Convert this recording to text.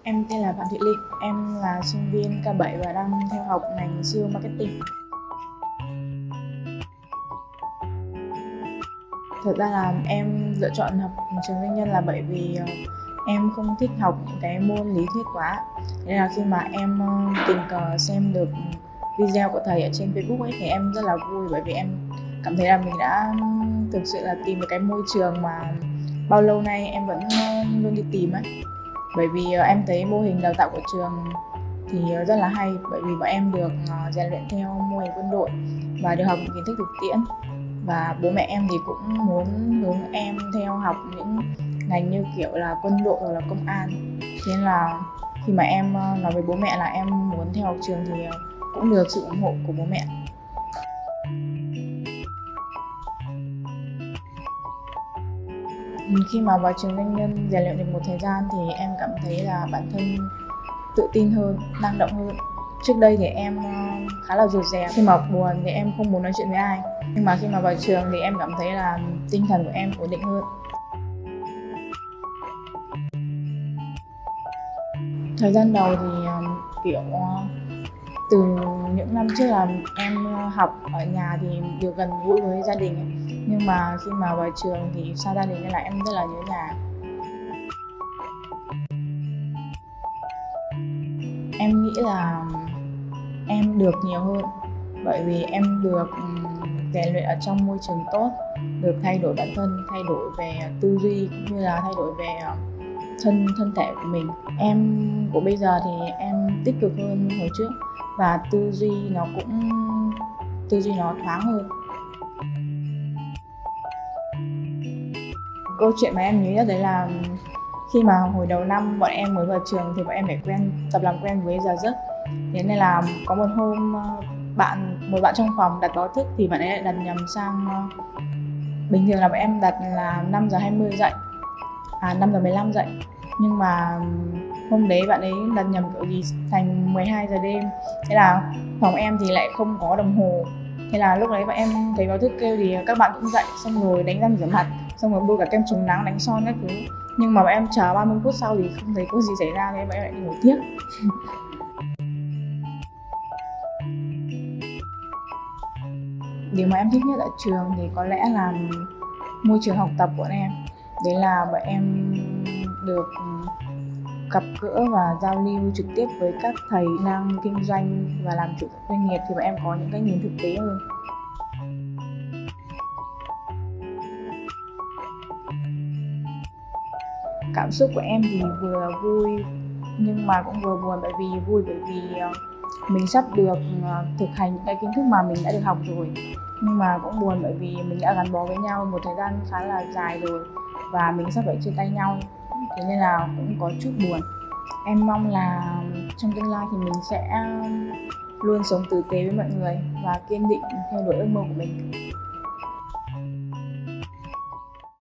Em tên là Phạm Thị Linh, em là sinh viên K7 và đang theo học ngành SEO Marketing. Thật ra là em lựa chọn học trường doanh nhân là bởi vì em không thích học những cái môn lý thuyết quá. Nên là khi mà em tình cờ xem được video của thầy ở trên Facebook ấy thì em rất là vui, bởi vì em cảm thấy là mình đã thực sự là tìm được cái môi trường mà bao lâu nay em vẫn luôn đi tìm ấy. Bởi vì em thấy mô hình đào tạo của trường thì rất là hay, bởi vì bọn em được rèn luyện theo mô hình quân đội và được học những kiến thức thực tiễn, và bố mẹ em thì cũng muốn hướng em theo học những ngành như kiểu là quân đội hoặc là công an. Thế nên là khi mà em nói với bố mẹ là em muốn theo học trường thì cũng được sự ủng hộ của bố mẹ. Khi mà vào trường doanh nhân rèn luyện được một thời gian thì em cảm thấy là bản thân tự tin hơn, năng động hơn. Trước đây thì em khá là rụt rè, khi mà buồn thì em không muốn nói chuyện với ai. Nhưng mà khi mà vào trường thì em cảm thấy là tinh thần của em ổn định hơn. Thời gian đầu thì kiểu từ những năm trước là em học ở nhà thì được gần gũi với gia đình ấy. Nhưng mà khi mà vào trường thì xa gia đình nên là em rất là nhớ nhà. Em nghĩ là em được nhiều hơn, bởi vì em được rèn luyện ở trong môi trường tốt, được thay đổi bản thân, thay đổi về tư duy cũng như là thay đổi về thân thể của mình. Em của bây giờ thì em tích cực hơn hồi trước và tư duy nó thoáng hơn. Câu chuyện mà em nhớ nhất đấy là khi mà hồi đầu năm bọn em mới vào trường thì bọn em phải tập làm quen với giờ giấc. Thế nên là có một hôm một bạn trong phòng đặt báo thức thì bạn ấy lại đặt nhầm sang, bình thường là bọn em đặt là 5:20 dậy, 5:15 dậy. Nhưng mà hôm đấy bạn ấy đặt nhầm kiểu gì thành 12 giờ đêm. Thế là phòng em thì lại không có đồng hồ. Thế là lúc đấy bọn em thấy báo thức kêu thì các bạn cũng dậy, xong rồi đánh răng rửa mặt, xong rồi bôi cả kem chống nắng, đánh son các thứ. Nhưng mà bọn em chờ 30 phút sau thì không thấy có gì xảy ra, nên bọn em lại đi ngủ tiếp. Điều mà em thích nhất ở trường thì có lẽ là môi trường học tập của bọn em. Đấy là bọn em được gặp gỡ và giao lưu trực tiếp với các thầy năng kinh doanh và làm chủ doanh nghiệp, thì bọn em có những cái nhìn thực tế hơn. Cảm xúc của em thì vừa vui nhưng mà cũng vừa buồn, bởi vì vui bởi vì mình sắp được thực hành những cái kiến thức mà mình đã được học rồi, nhưng mà cũng buồn bởi vì mình đã gắn bó với nhau một thời gian khá là dài rồi và mình sắp phải chia tay nhau, thế nên là cũng có chút buồn. Em mong là trong tương lai thì mình sẽ luôn sống tử tế với mọi người và kiên định theo đuổi ước mơ của mình.